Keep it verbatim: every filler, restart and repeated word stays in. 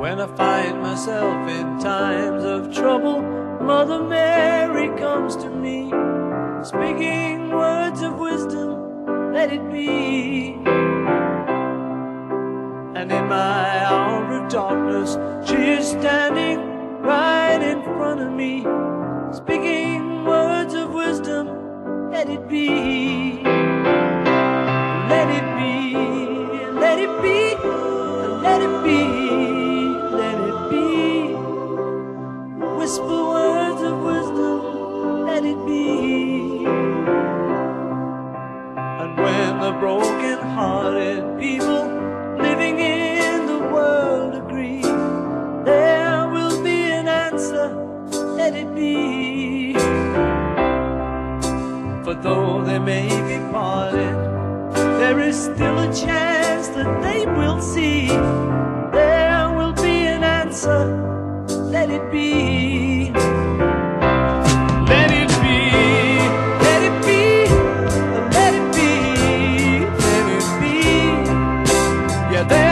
When I find myself in times of trouble, Mother Mary comes to me, speaking words of wisdom, let it be. And in my hour of darkness, she is standing right in front of me, speaking words of wisdom, let it be. Let it be, let it be, let it be, let it be. Whisper words of wisdom, let it be. And when the broken-hearted people living in the world agree, there will be an answer, let it be. For though they may be parted, there is still a chance that they will see. There will be an answer, let it be. Let it be, let it be, let it be, let it be. Yeah, there